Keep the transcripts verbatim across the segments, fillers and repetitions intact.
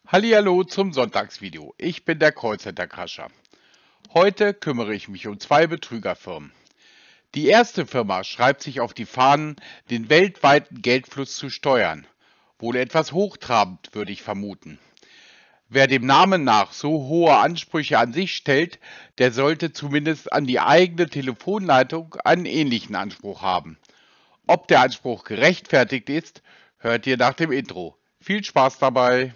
Hallihallo zum Sonntagsvideo. Ich bin der Callcenter-Crasher. Heute kümmere ich mich um zwei Betrügerfirmen. Die erste Firma schreibt sich auf die Fahnen, den weltweiten Geldfluss zu steuern. Wohl etwas hochtrabend, würde ich vermuten. Wer dem Namen nach so hohe Ansprüche an sich stellt, der sollte zumindest an die eigene Telefonleitung einen ähnlichen Anspruch haben. Ob der Anspruch gerechtfertigt ist, hört ihr nach dem Intro. Viel Spaß dabei!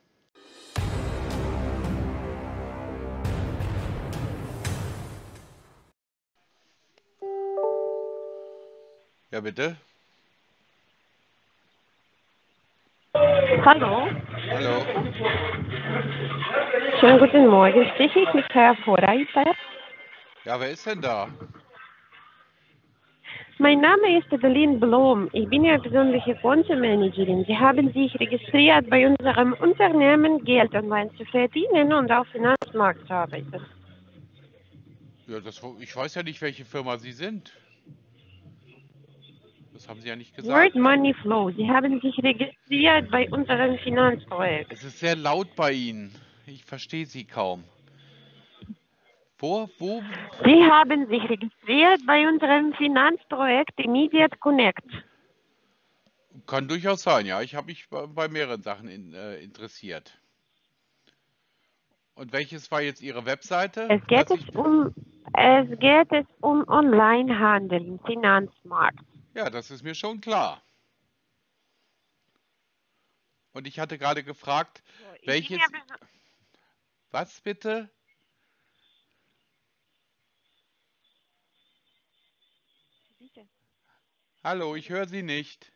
Ja, bitte? Hallo, Hallo? schönen guten Morgen. Spreche ich mit Herrn Vorreiter? Ja, wer ist denn da? Mein Name ist Adeline Blom. Ich bin Ihre persönliche Kontomanagerin. Sie haben sich registriert, bei unserem Unternehmen Geld online zu verdienen und auf Finanzmarkt zu arbeiten. Ja, das, ich weiß ja nicht, welche Firma Sie sind. Das haben Sie ja nicht Word gesagt. Money Flow. Sie haben sich registriert bei unserem Finanzprojekt. Es ist sehr laut bei Ihnen. Ich verstehe Sie kaum. Wo, wo? Sie haben sich registriert bei unserem Finanzprojekt Immediate Connect. Kann durchaus sein, ja. Ich habe mich bei, bei mehreren Sachen in, äh, interessiert. Und welches war jetzt Ihre Webseite? Es geht Dass es ich, um, es geht es um Onlinehandel im Finanzmarkt. ja, das ist mir schon klar. Und ich hatte gerade gefragt, So, ich bin ja welches... beso- Was bitte? Bitte. Hallo, ich höre Sie nicht.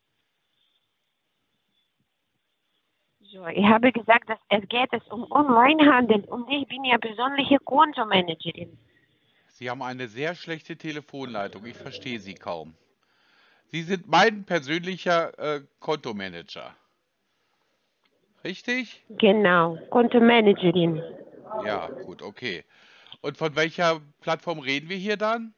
So, ich habe gesagt, dass es geht es um Onlinehandel und ich bin ja persönliche Kontomanagerin. Sie haben eine sehr schlechte Telefonleitung. Ich verstehe Sie kaum. Sie sind mein persönlicher äh, Kontomanager. Richtig? Genau, Kontomanagerin. Ja, gut, okay. Und von welcher Plattform reden wir hier dann?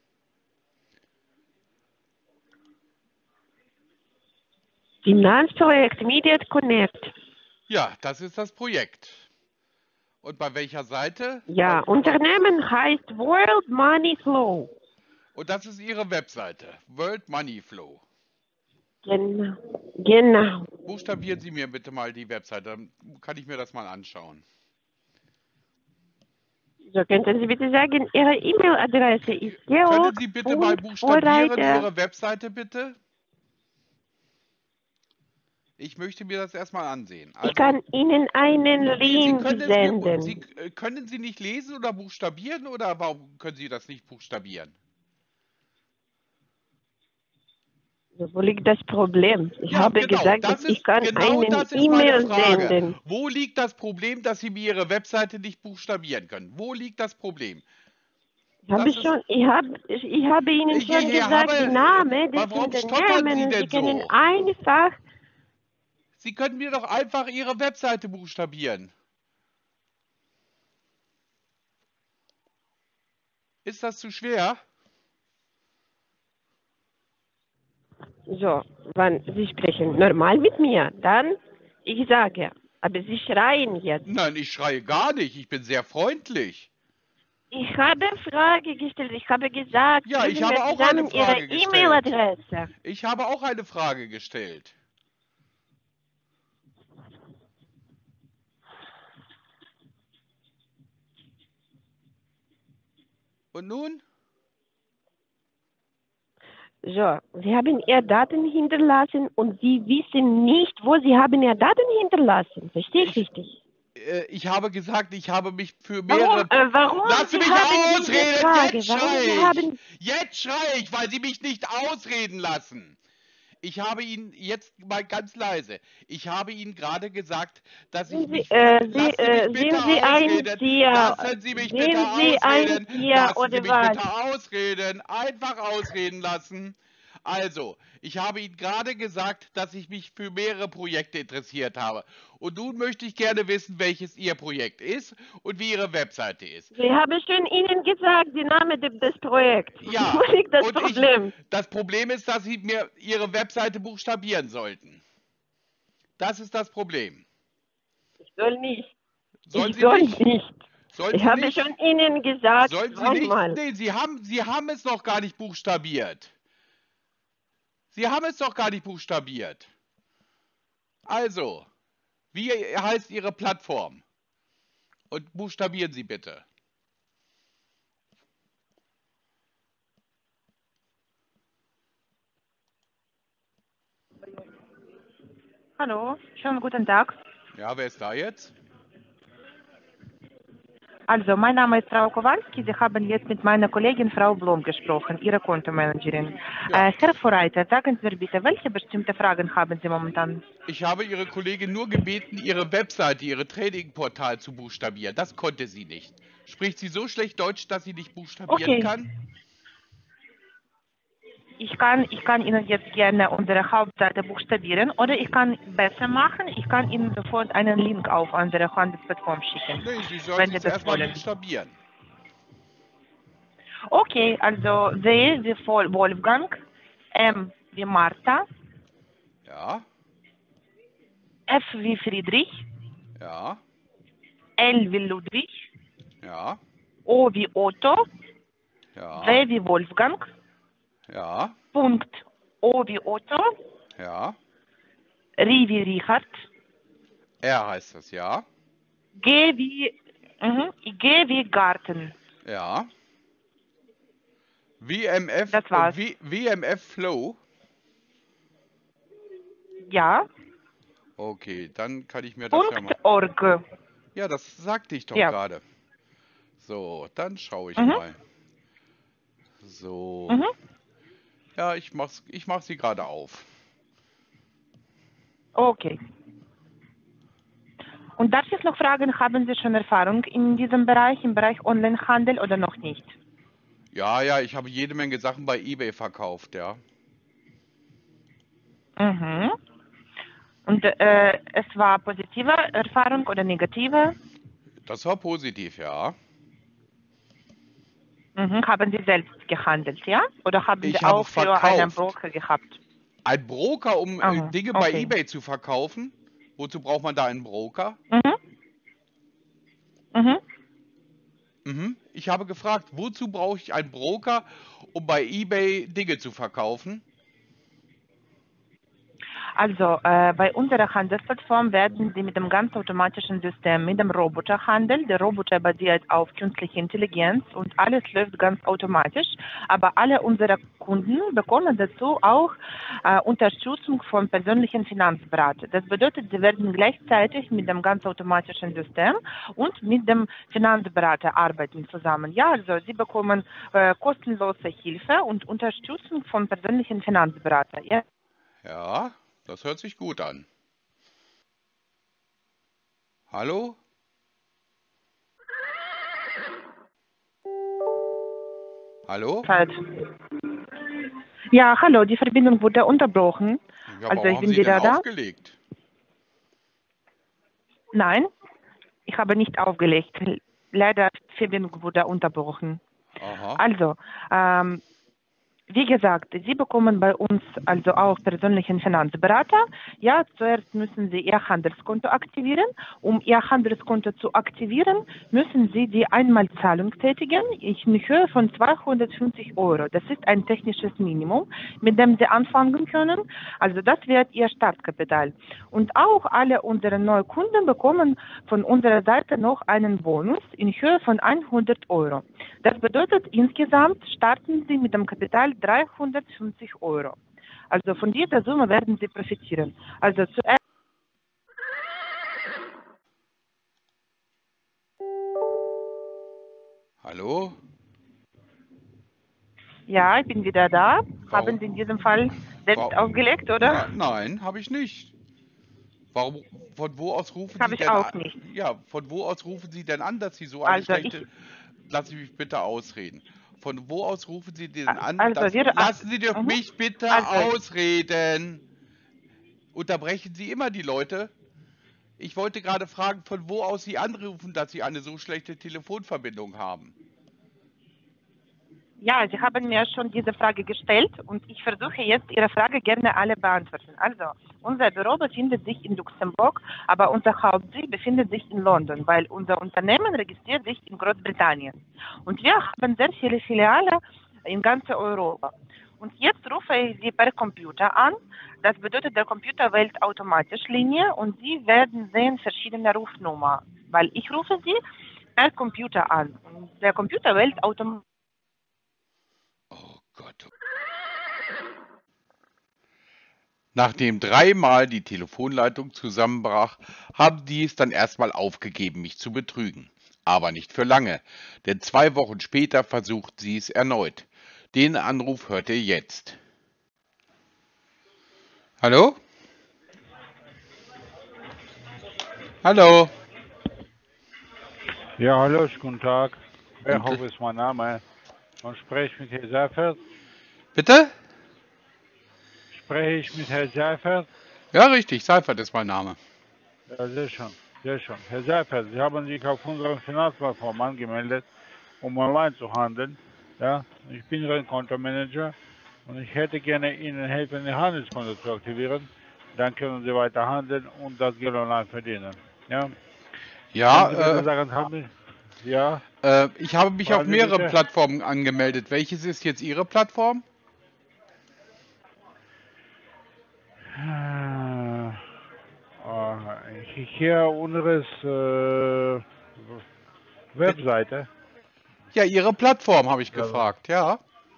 Finanzprojekt Immediate Connect. Ja, das ist das Projekt. Und bei welcher Seite? Bei, Ja, bei, Unternehmen heißt World Money Flow. und das ist Ihre Webseite, World Money Flow. Genau, genau. Buchstabieren Sie mir bitte mal die Webseite, dann kann ich mir das mal anschauen. So, könnten Sie bitte sagen, Ihre E-Mail-Adresse ist Können Sie bitte mal buchstabieren, georg.vorreiter. Ihre Webseite bitte? Ich möchte mir das erstmal ansehen. Ich Also, kann Ihnen einen nee, Sie Link können es mir, Sie senden. äh, können Sie nicht lesen oder buchstabieren oder warum können Sie das nicht buchstabieren? So, wo liegt das Problem? Ich Ja, habe genau, gesagt, dass das ich ist, kann genau einen das ist meine E-Mail Frage. senden. Wo liegt das Problem, dass Sie mir Ihre Webseite nicht buchstabieren können? Wo liegt das Problem? Ich habe Das ist, schon, ich habe, ich, ich habe Ihnen ich, schon ich gesagt, habe, die äh, Name des warum stottern Sie Unternehmens. Sie denn können so? einfach, Sie können mir doch einfach Ihre Webseite buchstabieren. Ist das zu schwer? so, wenn Sie sprechen normal mit mir, dann, ich sage, aber Sie schreien jetzt. Nein, ich schreie gar nicht. Ich bin sehr freundlich. Ich habe Frage gestellt, ich habe gesagt, Ja, ich geben habe wir auch eine zusammen Ihre Frage gestellt. E-Mail-Adresse. Ich habe auch eine Frage gestellt. Und nun? So, Sie haben Ihre Daten hinterlassen und Sie wissen nicht, wo Sie haben Ihre Daten hinterlassen. Verstehe ich Ich, richtig? äh, ich habe gesagt, ich habe mich für Warum, mehrere... äh, warum Lass Sie mich haben diese ausreden! Frage? Jetzt Warum Sie schreie ich! haben... Jetzt schreie ich, weil Sie mich nicht ausreden lassen. Ich habe Ihnen jetzt mal ganz leise. Ich habe Ihnen gerade gesagt, dass ich Sind Sie, mich für... äh, Sie, Lassen Sie mich äh, bitte sind Sie ein ausreden. Tier? Lassen Sie mich bitte Sind Sie ein ausreden. Tier Lassen Sie oder mich was? bitte ausreden. Einfach ausreden lassen. Also, ich habe Ihnen gerade gesagt, dass ich mich für mehrere Projekte interessiert habe. Und nun möchte ich gerne wissen, welches Ihr Projekt ist und wie Ihre Webseite ist. Ich habe schon Ihnen gesagt, die Name de- des Projekts. Ja, Wo liegt das und ich, Problem? das Problem ist, dass Sie mir Ihre Webseite buchstabieren sollten. Das ist das Problem. Ich soll nicht. Sollen Ich Sie soll nicht? nicht. Sollen Ich Sie habe nicht? schon Ihnen gesagt, Sollen Sie nicht? zweimal. Nee, Sie haben, Sie haben es noch gar nicht buchstabiert. Sie haben es doch gar nicht buchstabiert. Also, wie heißt Ihre Plattform? Und buchstabieren Sie bitte. Hallo, schönen guten Tag. Ja, wer ist da jetzt? Also, mein Name ist Frau Kowalski. Sie haben jetzt mit meiner Kollegin Frau Blom gesprochen, Ihre Kontomanagerin. Ja. Äh, Herr Vorreiter, sagen Sie mir bitte, welche bestimmte Fragen haben Sie momentan? Ich habe Ihre Kollegin nur gebeten, Ihre Webseite, Ihre Trading-Portal zu buchstabieren. Das konnte sie nicht. Spricht sie so schlecht Deutsch, dass sie nicht buchstabieren Okay, kann? ich kann, ich kann Ihnen jetzt gerne unsere Hauptseite buchstabieren oder ich kann besser machen, ich kann Ihnen sofort einen Link auf unsere Handelsplattform schicken, Nee, Sie soll wenn sie Sie es das erstmal wollen. buchstabieren. Okay, also W wie Vol- Wolfgang, Ja. M wie Martha, Ja. F wie Friedrich, Ja. L wie Ludwig, Ja. O wie Otto, Ja. W wie Wolfgang, Ja. Punkt, O wie Otto, Ja. R wie Richard, R heißt das, ja. G wie, mhm, G wie Garten. Ja. W M F, Das äh, war's. W- W M F Flow. Ja, Okay, dann kann ich mir das ja Punkt mal. org. Ja, das sagte ich doch Ja, gerade. So, dann schaue ich mhm, mal. So. mhm, Ja, ich mach's, ich mach sie gerade auf. okay. Und darf ich noch fragen, haben Sie schon Erfahrung in diesem Bereich, im Bereich Onlinehandel oder noch nicht? Ja, ja, ich habe jede Menge Sachen bei eBay verkauft, ja. Mhm. Und äh, es war positive Erfahrung oder negative? Das war positiv, ja. Mhm. Haben Sie selbst gehandelt, ja? Oder haben Sie Ich habe auch für einen verkauft. Broker gehabt? Ein Broker, um äh, Aha, Dinge bei okay. eBay zu verkaufen? Wozu braucht man da einen Broker? Mhm. Mhm. Mhm. Ich habe gefragt, wozu brauche ich einen Broker, um bei eBay Dinge zu verkaufen? Also äh, bei unserer Handelsplattform werden Sie mit dem ganz automatischen System, mit dem Roboter handeln. Der Roboter basiert auf künstlicher Intelligenz und alles läuft ganz automatisch. Aber alle unsere Kunden bekommen dazu auch äh, Unterstützung von persönlichen Finanzberater. Das bedeutet, sie werden gleichzeitig mit dem ganz automatischen System und mit dem Finanzberater arbeiten zusammen. Ja, also sie bekommen äh, kostenlose Hilfe und Unterstützung von persönlichen Finanzberater. Ja. Ja, das hört sich gut an. Hallo? Hallo? Zeit. Ja, hallo, die Verbindung wurde unterbrochen. Ja, Also warum ich haben bin Sie denn wieder da. aufgelegt? Nein, ich habe nicht aufgelegt. Leider die Verbindung wurde unterbrochen. Aha. Also, ähm, wie gesagt, Sie bekommen bei uns also auch persönlichen Finanzberater. Ja, zuerst müssen Sie Ihr Handelskonto aktivieren. Um Ihr Handelskonto zu aktivieren, müssen Sie die Einmalzahlung tätigen in Höhe von zweihundertfünfzig Euro. Das ist ein technisches Minimum, mit dem Sie anfangen können. Also das wird Ihr Startkapital. Und auch alle unsere Neukunden bekommen von unserer Seite noch einen Bonus in Höhe von hundert Euro. Das bedeutet, insgesamt starten Sie mit dem Kapital dreihundertfünfzig Euro. Also von dieser Summe werden Sie profitieren. Also zuerst. Hallo? Ja, ich bin wieder da. Warum? Haben Sie in diesem Fall selbst Wa aufgelegt, oder? Na, nein, habe ich nicht. Warum, von wo aus rufen Habe Sie ich denn auch an? nicht. Ja, von wo aus rufen Sie denn an, dass Sie so eine Also ich, schlechte. Lassen Sie mich bitte ausreden. Von wo aus rufen Sie denn an, also dass. wir, Lassen Sie doch mhm. mich bitte Also ausreden. Unterbrechen Sie immer die Leute? Ich wollte gerade fragen, von wo aus Sie anrufen, dass Sie eine so schlechte Telefonverbindung haben. Ja, Sie haben mir schon diese Frage gestellt und ich versuche jetzt Ihre Frage gerne alle beantworten. Also, unser Büro befindet sich in Luxemburg, aber unser Hauptsitz befindet sich in London, weil unser Unternehmen registriert sich in Großbritannien. Und wir haben sehr viele Filiale in ganz Europa. Und jetzt rufe ich Sie per Computer an. Das bedeutet, der Computer wählt automatisch Linie und Sie werden sehen verschiedene Rufnummern, weil ich rufe Sie per Computer an. Und der Computer wählt automatisch. Oh Gott. Nachdem dreimal die Telefonleitung zusammenbrach, haben die es dann erstmal aufgegeben, mich zu betrügen. Aber nicht für lange, denn zwei Wochen später versucht sie es erneut. Den Anruf hört ihr jetzt. Hallo? Hallo? Ja, hallo, guten Tag. Guten- Berhoff ist mein Name. Und spreche ich mit Herrn Seifert? Bitte? Spreche ich mit Herrn Seifert? Ja, richtig, Seifert ist mein Name. Ja, sehr schön, sehr schön. Herr Seifert, Sie haben sich auf unserer Finanzplattform angemeldet, um online zu handeln. Ja, ich bin Ihr Kontomanager und ich hätte gerne Ihnen helfen, Ihr Handelskonto zu aktivieren. Dann können Sie weiter handeln und das Geld online verdienen. Ja, Können Sie Ja, bitte äh, sagen, haben Sie, ja, äh, ich habe mich auf Fragen Sie mehreren bitte. Plattformen angemeldet. Welches ist jetzt Ihre Plattform? Äh, äh, hier unseres äh, Webseite. Ja, Ihre Plattform habe ich Ja, gefragt, ja.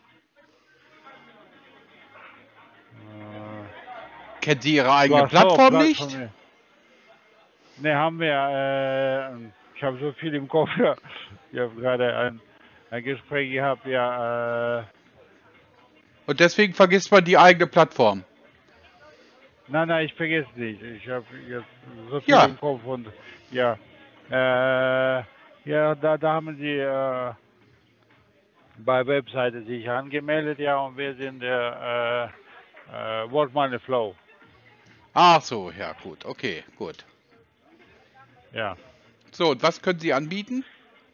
äh, Kennt Sie Ihre eigene ach so, Plattform nicht? Plattform. Ne, haben wir. Äh, ich habe so viel im Kopf. Ja. Ich habe gerade ein, ein Gespräch gehabt. Ja, äh, Und deswegen vergisst man die eigene Plattform. nein, nein, ich vergesse nicht. Ich habe jetzt so viel Ja, im Kopf und ja, äh, ja, da, da haben Sie äh, bei Webseite sich angemeldet, ja, und wir sind der äh, äh, World Money Flow. ach so, ja gut, okay, gut. Ja, So, und was können Sie anbieten?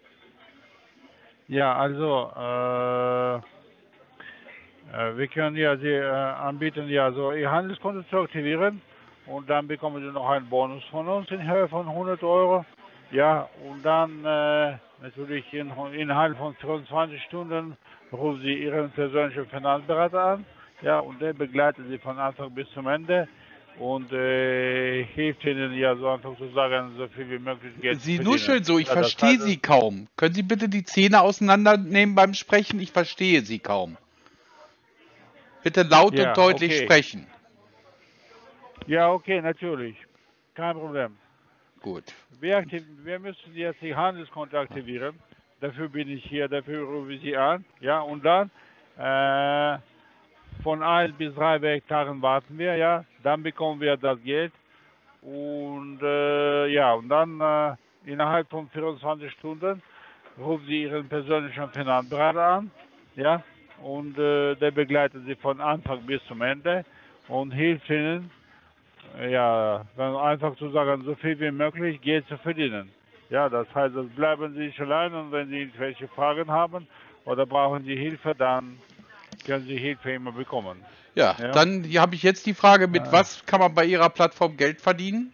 ja, also äh, äh, wir können ja Sie äh, anbieten, ja, so Ihr Handelskonto zu aktivieren und dann bekommen Sie noch einen Bonus von uns in Höhe von hundert Euro. Ja, und dann äh, natürlich in, innerhalb von vierundzwanzig Stunden rufen Sie Ihren persönlichen Finanzberater an, ja, und der begleitet Sie von Anfang bis zum Ende und äh, hilft Ihnen ja so einfach zu sagen, so viel wie möglich Geld zu Sie verdienen. nuscheln so, ich Ja, das verstehe heißt, Sie kaum. Können Sie bitte die Zähne auseinandernehmen beim Sprechen? Ich verstehe Sie kaum. Bitte laut und ja, deutlich okay. sprechen. Ja, okay, natürlich. Kein Problem. Gut. Wir, aktiv wir müssen jetzt die Handelskonto aktivieren. Dafür bin ich hier, dafür rufe ich Sie an. Ja, und dann äh, von ein bis drei Werktagen warten wir, ja. Dann bekommen wir das Geld. Und äh, ja, und dann äh, innerhalb von vierundzwanzig Stunden rufen Sie Ihren persönlichen Finanzberater an. Ja, und äh, der begleitet Sie von Anfang bis zum Ende und hilft Ihnen, ja, dann einfach zu sagen, so viel wie möglich Geld zu verdienen. Ja, das heißt, das bleiben Sie nicht allein und wenn Sie irgendwelche Fragen haben oder brauchen Sie Hilfe, dann können Sie Hilfe immer bekommen. Ja, Ja, dann habe ich jetzt die Frage, mit äh, was kann man bei Ihrer Plattform Geld verdienen?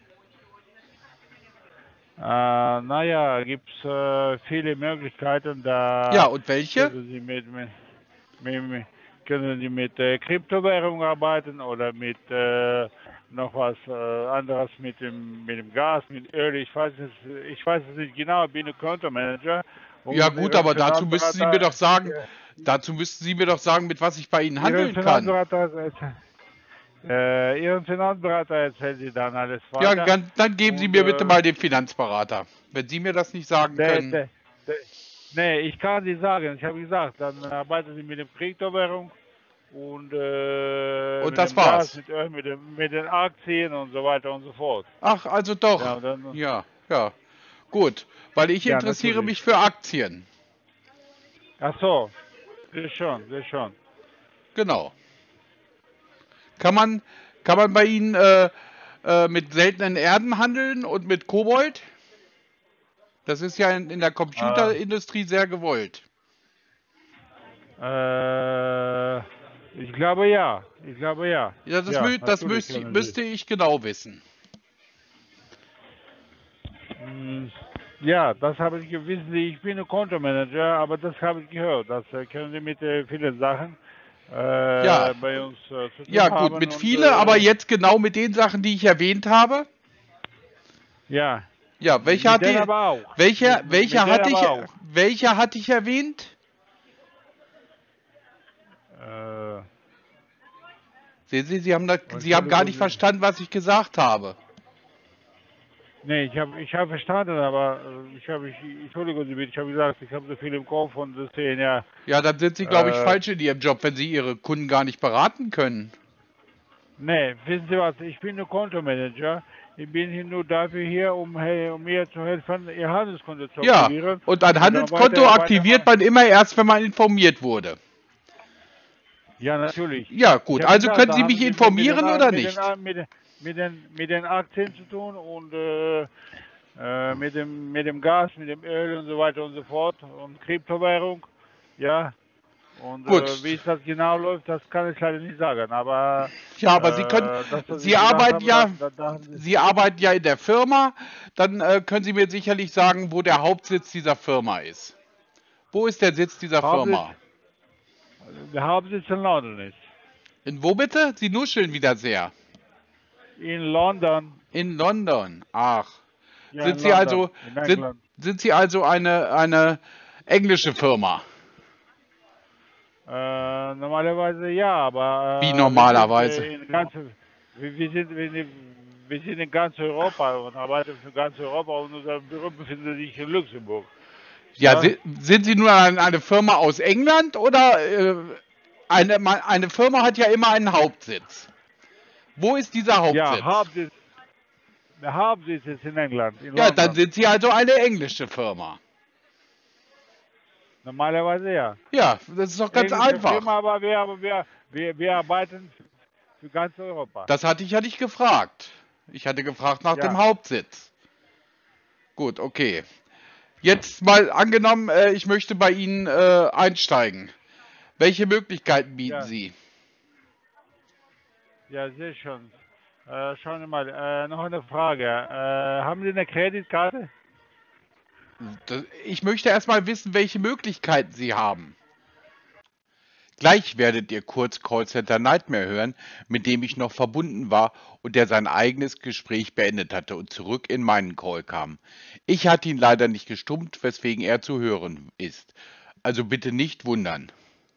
äh, naja, gibt es äh, viele Möglichkeiten, Ja, da und welche? können Sie mit, mit, mit, mit können Sie mit äh, Kryptowährung arbeiten oder mit äh, noch was äh, anderes mit dem, mit dem Gas, mit Öl. Ich weiß es, ich weiß es nicht genau, ich bin ein Kontomanager Ja und gut, Ihren aber dazu müssten Sie mir Finanzberater, doch sagen, äh, dazu müssten Sie mir doch sagen, mit was ich bei Ihnen Ihren handeln kann. Finanzberater, äh, Ihren Finanzberater erzählt Sie dann alles Ja, weiter dann, dann geben Sie und mir bitte äh, mal den Finanzberater. Wenn Sie mir das nicht sagen der, können. der, der, nee, ich kann Sie sagen, ich habe gesagt, dann arbeiten Sie mit dem Kryptowährung und äh, Und mit das dem Gas, war's. mit Öl, mit, dem, mit den Aktien und so weiter und so fort. Ach, also Ja, doch. und dann, Ja, ja. Gut, weil ich ja, interessiere natürlich. mich für Aktien. Ach so, sehr schön, sehr schön. Genau. Kann man, kann man bei Ihnen äh, äh, mit seltenen Erden handeln und mit Kobold? Das ist ja in, in der Äh, Computerindustrie sehr gewollt. Äh, ich glaube ja. Ich glaube ja. Ja, das, Ja, mü das natürlich müsste, können müsste ich genau wissen. Sie. Mm, Ja, das habe ich gewissen. Ich bin ein Kontomanager, aber das habe ich gehört. Das äh, können Sie mit äh, vielen Sachen Ja, äh, bei uns äh, zu ja tun gut, haben mit und viele, aber äh, jetzt genau mit den Sachen, die ich erwähnt habe. ja, Ja, welcher mit hat denen die, aber auch. welcher, Mit, mit, welcher mit denen hatte ich, aber auch. welcher hatte ich erwähnt? Äh, Sehen Sie, Sie haben, da, Sie haben gar Entschuldigung, nicht Sie- verstanden, was ich gesagt habe. nee, ich habe ich hab verstanden, aber äh, ich habe, ich, Entschuldigung, Sie bitte, ich habe gesagt, ich habe so viel im Kopf und deswegen, ja, Ja, dann sind Sie, glaube ich, äh, falsch in Ihrem Job, wenn Sie Ihre Kunden gar nicht beraten können. nee, wissen Sie was, ich bin ein Kontomanager, ich bin hier nur dafür hier, um, hey, um mir zu helfen, Ihr Handelskonto zu Ja, aktivieren und ein und dann Handelskonto weiter, aktiviert weitermachen. man immer erst, wenn man informiert wurde. Ja, natürlich. Ja, Ich gut. habe Also gesagt, können da Sie haben mich Sie mit, mit, den, informieren oder mit, den, nicht? mit, den, mit, den, mit den Aktien zu tun und äh, äh, mit, dem, mit dem Gas, mit dem Öl und so weiter und so fort und Kryptowährung. Ja, und äh, Gut. wie es das genau läuft, das kann ich leider nicht sagen. Aber Ja, aber Sie können, äh, das, was Sie ich gesagt arbeiten habe, da, ja, da, da haben Sie. Sie arbeiten ja in der Firma. Dann äh, können Sie mir sicherlich sagen, wo der Hauptsitz dieser Firma ist. Wo ist der Sitz dieser Hauptsitz, Firma? der Hauptsitz in London ist. In wo bitte? Sie nuscheln wieder sehr. In London. In London. Ach. Ja, Sind in Sie London, also, in sind, England. sind Sie also eine, eine englische Firma? Äh, normalerweise ja, Wie aber äh, wir sind normalerweise? äh, in ganz, wir, wir sind wir, wir sind in ganz Europa und arbeiten für ganz Europa und unser Büro befindet sich in Luxemburg. Ja, Ja, si- sind Sie nur eine, eine Firma aus England oder äh, eine, ma- eine Firma hat ja immer einen Hauptsitz. Wo ist dieser ja, Hauptsitz? Hauptsitz, der Hauptsitz ist in England, in Ja, dann London. sind Sie also eine englische Firma. Normalerweise ja. Ja, das ist doch ganz Englische einfach. Firma, aber wir, aber wir, wir, wir arbeiten für ganz Europa. Das hatte ich ja nicht gefragt. Ich hatte gefragt nach dem Ja, Hauptsitz. Gut, okay. Jetzt mal angenommen, äh, ich möchte bei Ihnen äh, einsteigen. Welche Möglichkeiten bieten ja, Sie? ja, sehr schön. Äh, schauen wir mal, äh, noch eine Frage. Äh, haben Sie eine Kreditkarte? Das- Ich möchte erstmal wissen, welche Möglichkeiten Sie haben. Gleich werdet ihr kurz Callcenter Nightmare hören, mit dem ich noch verbunden war und der sein eigenes Gespräch beendet hatte und zurück in meinen Call kam. Ich hatte ihn leider nicht gestummt, weswegen er zu hören ist. Also bitte nicht wundern.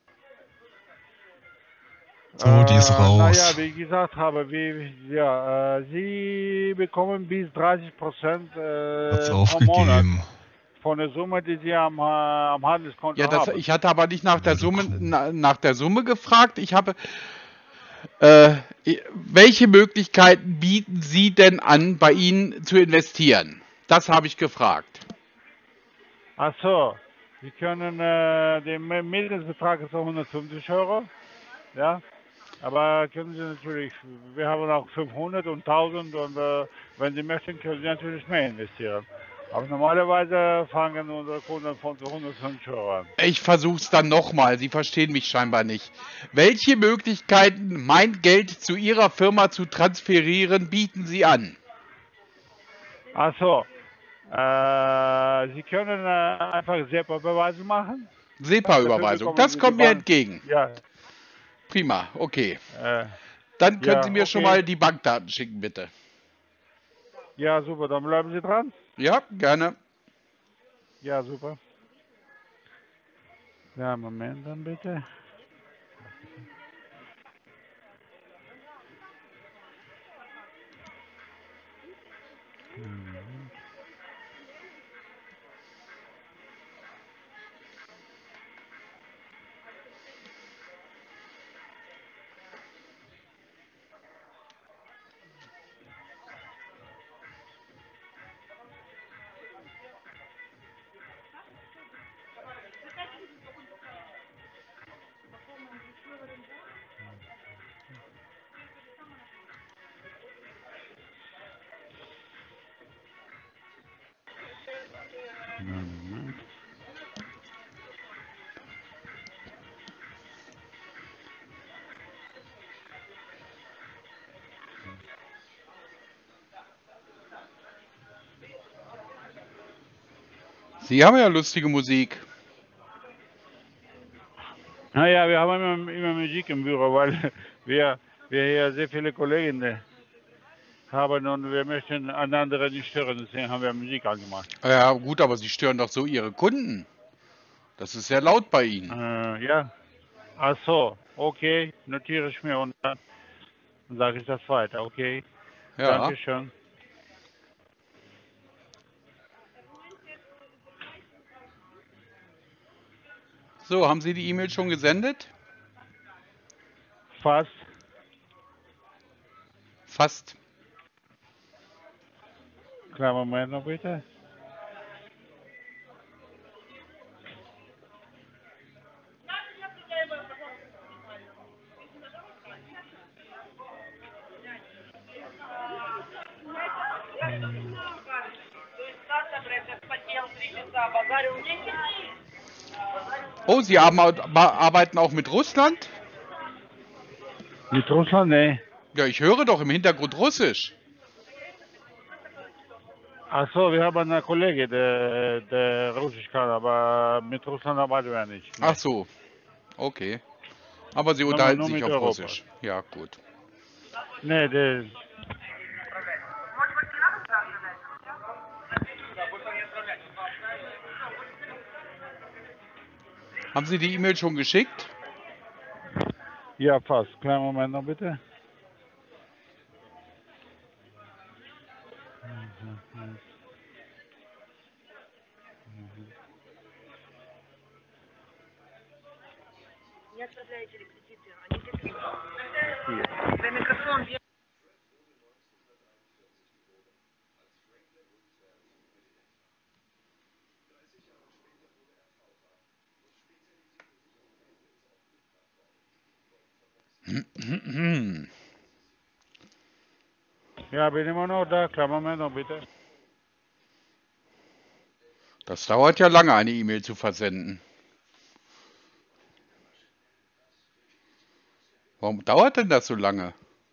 So, die ist Äh, naja, raus. wie ich gesagt habe, wie, ja, äh, Sie bekommen bis dreißig Prozent Hat's äh, pro Monat aufgegeben. von der Summe, die Sie am, äh, am Handelskonto Ja, das, haben. ich hatte aber nicht nach der Blöde Summe, Kuh. na, nach der Summe gefragt. Ich habe, äh, welche Möglichkeiten bieten Sie denn an, bei Ihnen zu investieren? Das habe ich gefragt. Ach so, Sie können, äh, der Mi- Mindestbetrag ist so hundertfünfzig Euro, ja, aber können Sie natürlich, wir haben auch fünfhundert und tausend und äh, wenn Sie möchten, können Sie natürlich mehr investieren. Aber normalerweise fangen unsere Kunden von so hundertfünfzig Euro an. Ich versuche es dann nochmal. Sie verstehen mich scheinbar nicht. Welche Möglichkeiten, mein Geld zu Ihrer Firma zu transferieren, bieten Sie an? Ach so, äh, Sie können äh, einfach SEPA-Beweise machen. Dafür SEPA-Überweisung. bekommen Das Sie die kommt mir Bank. entgegen. Ja, Prima, okay. äh, Dann können Sie ja, mir schon okay. mal die Bankdaten schicken, bitte. Ja, super, dann bleiben Sie dran. Ja, gerne. Ja, super. Ja, Moment dann bitte. Ja, Moment. Sie haben ja lustige Musik. Naja, wir haben immer, immer Musik im Büro, weil wir, wir hier sehr viele Kollegen haben und wir möchten einander nicht stören, deswegen haben wir Musik angemacht. Ja, gut, aber Sie stören doch so Ihre Kunden. Das ist sehr laut bei Ihnen. Äh, ja, ach so, okay, notiere ich mir und dann sage ich das weiter, okay. Ja. Dankeschön. So, haben Sie die E-Mail schon gesendet? Fast. Fast. Kleinen Moment noch bitte. Oh, Sie haben, arbeiten auch mit Russland? Mit Russland? Nee. Ja, ich höre doch im Hintergrund Russisch. Ach so, wir haben einen Kollegen, der, der Russisch kann, aber mit Russland arbeiten wir nicht. Nee. Ach so, okay. Aber Sie Nur- unterhalten nur sich mit auf Europa. Russisch. Ja, gut. Nee, der, Haben Sie die E-Mail schon geschickt? ja, fast. Kleinen Moment noch bitte. Ja, bin immer noch da. Kleinen Moment noch bitte. Das dauert ja lange, eine E-Mail zu versenden. Warum dauert denn das so lange?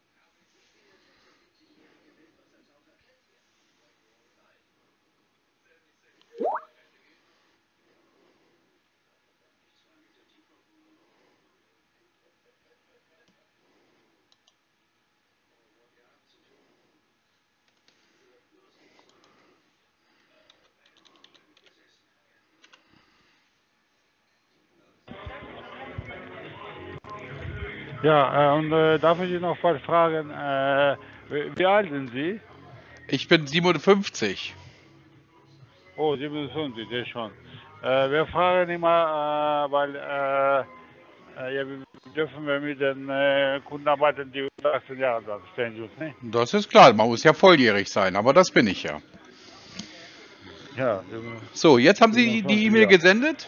Ja, äh, und äh, darf ich Sie noch was fragen? Äh, wie, wie alt sind Sie? Ich bin siebenundfünfzig. Oh, siebenundzwanzig, das schon. Äh, wir fragen immer, äh, weil äh, äh, ja, wir dürfen wir mit den äh, Kunden arbeiten, die unter achtzehn Jahre sind. Verstehen Sie uns, ne? Das ist klar, man muss ja volljährig sein, aber das bin ich ja. Ja, sieben- So, jetzt haben Sie die siebenundzwanzig, E-Mail ja. gesendet?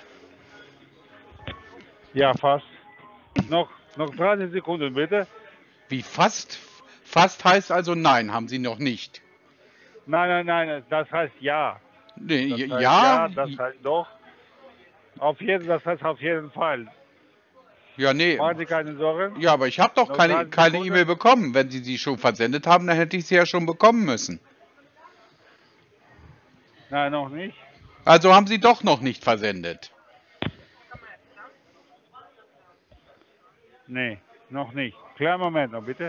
Ja, fast. Noch, noch dreißig Sekunden, bitte. Wie fast? Fast heißt also nein, haben Sie noch nicht. Nein, nein, nein, das heißt ja. Nee, Das heißt ja, ja, das heißt doch. Auf jeden, das heißt auf jeden Fall. ja, nee. Machen Sie keine Sorgen. Ja, aber ich habe doch Noch keine dreißig keine Sekunden. E-Mail bekommen. Wenn Sie sie schon versendet haben, dann hätte ich sie ja schon bekommen müssen. Nein, noch nicht. Also haben Sie doch noch nicht versendet. Nee, noch nicht. Kleinen Moment noch, bitte.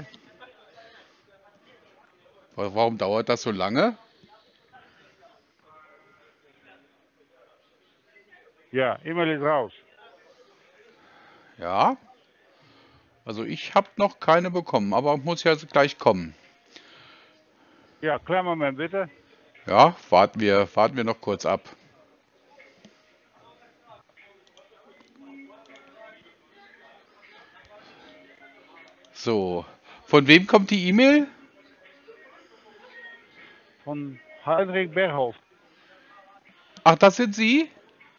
Warum dauert das so lange? Ja, E-Mail ist raus. Ja. Also ich habe noch keine bekommen, aber muss ja gleich kommen. Ja, kleinen Moment, bitte. Ja, warten wir, warten wir noch kurz ab. So, von wem kommt die E-Mail? Von Heinrich Berghoff. Ach, das sind Sie?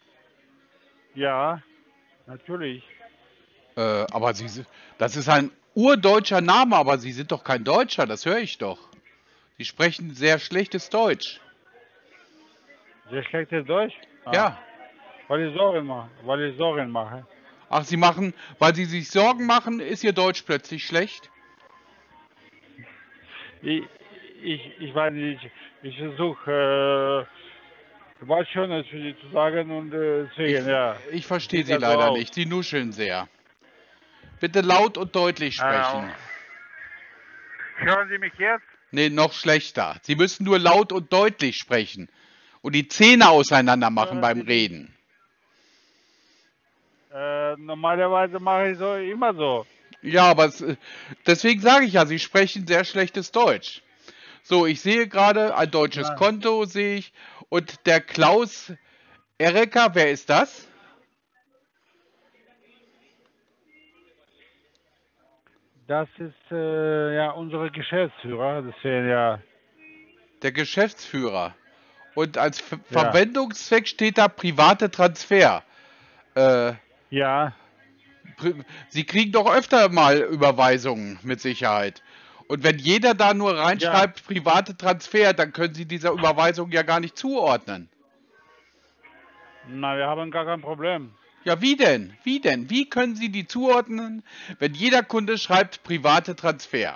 Ja, natürlich. Äh, aber Sie, sind- das ist ein urdeutscher Name, aber Sie sind doch kein Deutscher, das höre ich doch. Sie sprechen sehr schlechtes Deutsch. Sehr schlechtes Deutsch? Ah, Ja. Weil ich Sorgen mache. Weil ich Sorgen mache. Ach, Sie machen, weil Sie sich Sorgen machen, ist Ihr Deutsch plötzlich schlecht? Ich, ich, ich weiß nicht, ich versuche Was Schönes für Sie zu sagen und äh, deswegen, ja. Ich verstehe Sieht Sie ja so leider aus. nicht. Sie nuscheln sehr. Bitte laut und deutlich sprechen. Äh, hören Sie mich jetzt? Nee, noch schlechter. Sie müssen nur laut und deutlich sprechen. Und die Zähne auseinander machen Hören beim Sie mich? Reden. Äh, normalerweise mache ich so immer so. Ja, aber es, äh, deswegen sage ich ja, Sie sprechen sehr schlechtes Deutsch. So, ich sehe gerade ein deutsches Nein. Konto, sehe ich. Und der Klaus Erika, wer ist das? Das ist äh, ja unsere Geschäftsführer, deswegen ja. Der Geschäftsführer. Und als Ver Ja. Verwendungszweck steht da private Transfer. Äh, Ja. pri- Sie kriegen doch öfter mal Überweisungen mit Sicherheit. Und wenn jeder da nur Ja. reinschreibt, private Transfer, dann können Sie dieser Überweisung ja gar nicht zuordnen. Na, wir haben gar kein Problem. Ja, wie denn? Wie denn? Wie können Sie die zuordnen, wenn jeder Kunde schreibt private Transfer?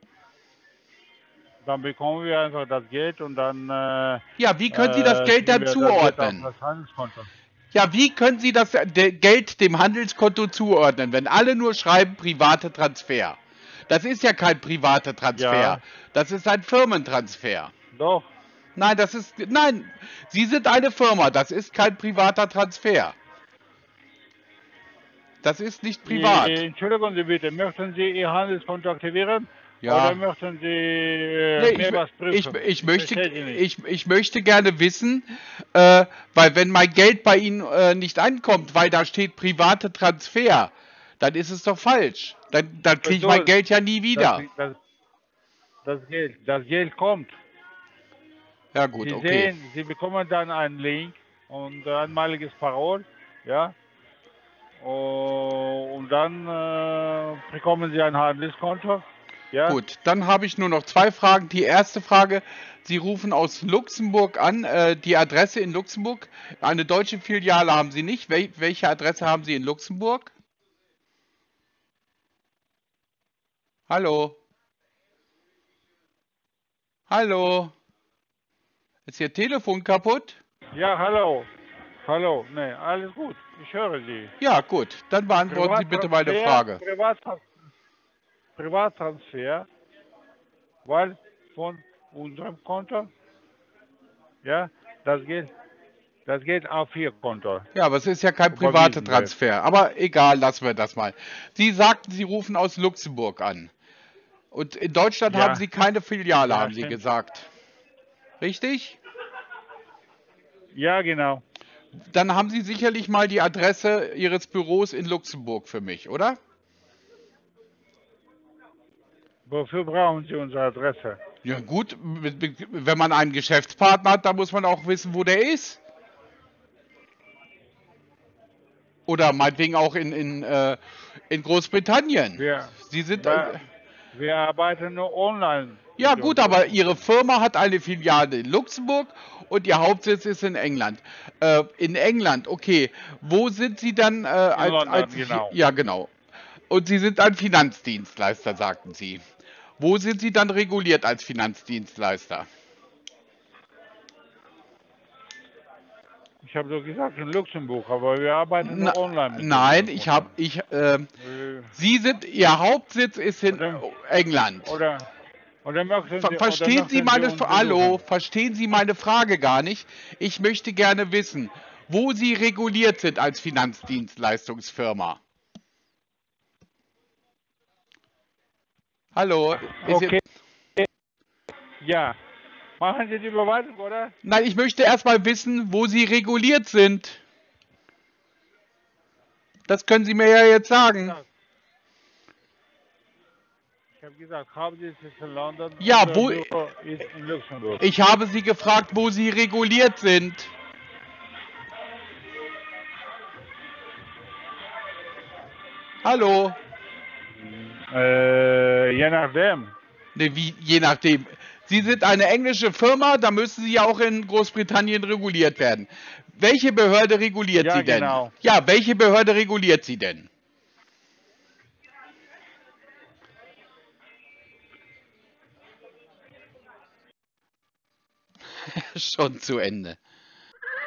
Dann bekommen wir einfach das Geld und dann äh, Ja, wie können Sie das äh, Geld schicken dann wir das Geld auf zuordnen? das Handelskonto. Ja, wie können Sie das de Geld dem Handelskonto zuordnen, wenn alle nur schreiben private Transfer? Das ist ja kein privater Transfer. Ja. Das ist ein Firmentransfer. Doch. Nein, das ist nein, Sie sind eine Firma, das ist kein privater Transfer. Das ist nicht privat. Äh, Entschuldigen Sie bitte, möchten Sie Ihr Handelskonto aktivieren? Ja. Oder möchten Sie äh, Nee, mir ich, was ich, prüfen? ich, möchte, verstehe Sie nicht. ich, ich möchte gerne wissen, äh, weil wenn mein Geld bei Ihnen äh, nicht ankommt, weil da steht private Transfer, dann ist es doch falsch. Dann, dann kriege ich mein Verstehen, Geld ja nie das, wieder. das, das, Geld, das Geld kommt. Ja gut, Sie okay. sehen, Sie bekommen dann einen Link und ein einmaliges Parol, ja. Oh, und dann äh, bekommen Sie ein Handelskonto, ja. Gut, dann habe ich nur noch zwei Fragen. Die erste Frage, Sie rufen aus Luxemburg an, äh, die Adresse in Luxemburg. Eine deutsche Filiale haben Sie nicht. Wel welche Adresse haben Sie in Luxemburg? Hallo? Hallo? Ist Ihr Telefon kaputt? Ja, hallo. Hallo, ne, alles gut. Ich höre Sie. Ja, gut. Dann beantworten Sie bitte meine Frage. Privattransfer, Privattransfer, weil von unserem Konto, ja, das geht, das geht auf Ihr Konto. Ja, aber es ist ja kein Überwiesen privater wird. Transfer. Aber egal, lassen wir das mal. Sie sagten, Sie rufen aus Luxemburg an. Und in Deutschland Ja. haben Sie keine Filiale, Ja, haben Sie stimmt. gesagt. Richtig? Ja, genau. Dann haben Sie sicherlich mal die Adresse Ihres Büros in Luxemburg für mich, oder? Wofür brauchen Sie unsere Adresse? Ja gut, mit- mit- wenn man einen Geschäftspartner hat, dann muss man auch wissen, wo der ist. Oder meinetwegen auch in, in, äh, in Großbritannien. Wir, Sie sind... wir, Äh, wir arbeiten nur online. ja mit gut, unserem aber Konto. Ihre Firma hat eine Filiale in Luxemburg und Ihr Hauptsitz ist in England. Äh, in England, okay. Wo sind Sie dann äh, als... London, als genau. Ja, genau. Und Sie sind ein Finanzdienstleister, sagten Sie. Wo sind Sie dann reguliert als Finanzdienstleister? Ich habe doch gesagt in Luxemburg, aber wir arbeiten Na, nur online mit nein, unserem ich Konto. habe, ich, äh, Äh, Sie sind, Ihr Hauptsitz ist in Oder- England. Oder, oder möchten Ver Sie, verstehen oder Sie möchten meine, Sie uns Fra- Hallo, besuchen? verstehen Sie meine Frage gar nicht? Ich möchte gerne wissen, wo Sie reguliert sind als Finanzdienstleistungsfirma. Hallo, ist Okay. jetzt, Ja. Machen Sie die Überweisung, oder? nein, ich möchte erstmal wissen, wo Sie reguliert sind. Das können Sie mir ja jetzt sagen. Ich habe gesagt, Hauptsitz ist in London, Ja, unser wo- Büro ist in Luxemburg. Ich habe Sie gefragt, wo Sie reguliert sind. Hallo? Äh, je nachdem. Ne, wie, je nachdem. Sie sind eine englische Firma, da müssen Sie ja auch in Großbritannien reguliert werden. Welche Behörde reguliert Ja, Sie denn? genau. Ja, welche Behörde reguliert Sie denn? Schon zu Ende.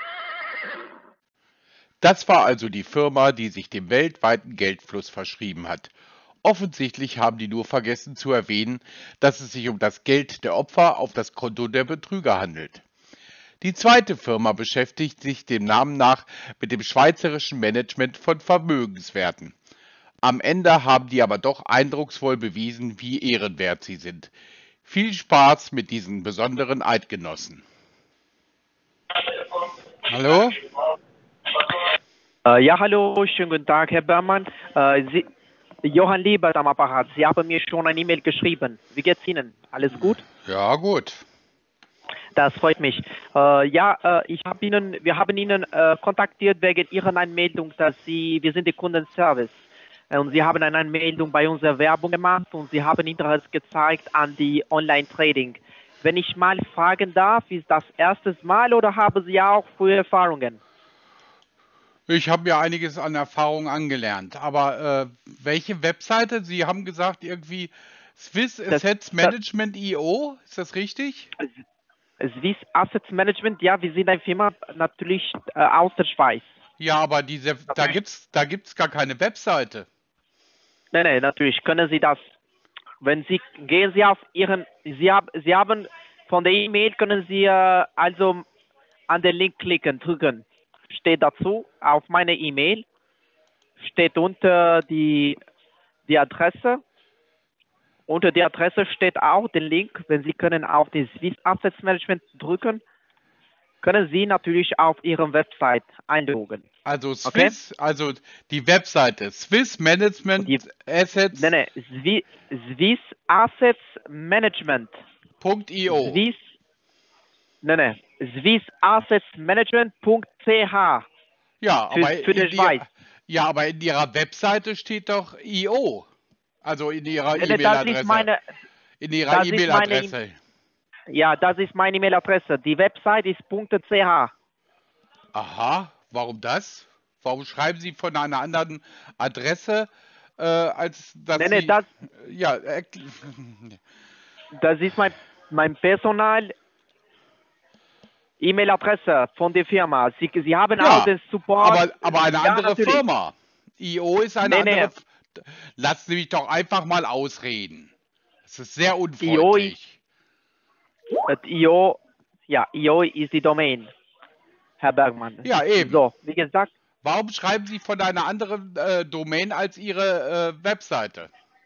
Das war also die Firma, die sich dem weltweiten Geldfluss verschrieben hat. Offensichtlich haben die nur vergessen zu erwähnen, dass es sich um das Geld der Opfer auf das Konto der Betrüger handelt. Die zweite Firma beschäftigt sich dem Namen nach mit dem schweizerischen Management von Vermögenswerten. Am Ende haben die aber doch eindrucksvoll bewiesen, wie ehrenwert sie sind. Viel Spaß mit diesen besonderen Eidgenossen. Hallo? Äh, ja, hallo, schönen guten Tag, Herr Bermann. Äh, Sie, Johann Liebert am Apparat. Sie haben mir schon eine E-Mail geschrieben. Wie geht's Ihnen? Alles gut? Ja, gut. Das freut mich. Äh, ja, äh, ich hab Ihnen, wir haben Ihnen äh, kontaktiert wegen Ihrer Anmeldung, dass Sie, wir sind der Kundenservice. Äh, und Sie haben eine Anmeldung bei unserer Werbung gemacht und Sie haben Interesse gezeigt an die Online-Trading. Wenn ich mal fragen darf, ist das erstes Mal oder haben Sie auch frühe Erfahrungen? Ich habe mir einiges an Erfahrung angelernt. Aber äh, welche Webseite? Sie haben gesagt irgendwie Swiss Assets Management punkt i o. Ist das richtig? Swiss Assets Management, ja, wir sind eine Firma natürlich äh, aus der Schweiz. Ja, aber diese, da gibt's, da gibt's gar keine Webseite. Nein, nein, natürlich können Sie das. Wenn Sie gehen Sie auf Ihren, Sie haben, Sie haben von der E-Mail können Sie äh, also an den Link klicken, drücken. Steht dazu auf meine E-Mail steht unter die die Adresse. Unter der Adresse steht auch der Link. Wenn Sie können auf den Swiss Assets Management drücken, können Sie natürlich auf Ihrem Website einloggen. Also Swiss, okay? Also die Webseite Swiss Management die, Assets. Nein, nein, Swiss, Swiss Assets Management. .io. Swiss, nein, nein, Swiss Assets Management Punkt c h. Ja, für, aber für die Schweiz. Ja, aber in Ihrer Webseite steht doch I O. Also in Ihrer nein, E-Mail-Adresse. Meine, in Ihrer E-Mail-Adresse. Ja, das ist meine E-Mail-Adresse. Die Website ist .ch. Aha, warum das? Warum schreiben Sie von einer anderen Adresse, äh, als dass nein, Sie... Nein, das, ja, äh, das ist mein, mein Personal E-Mail-Adresse von der Firma. Sie, Sie haben ja, auch den Support. Aber, aber eine ja, andere natürlich. Firma. I O ist eine nee, andere... Nee. Lassen Sie mich doch einfach mal ausreden. Das ist sehr unfreundlich. I O, I O, ja, I O ist die Domain, Herr Bergmann. Ja, eben. So, wie gesagt. Warum schreiben Sie von einer anderen äh, Domain als Ihre äh, Webseite?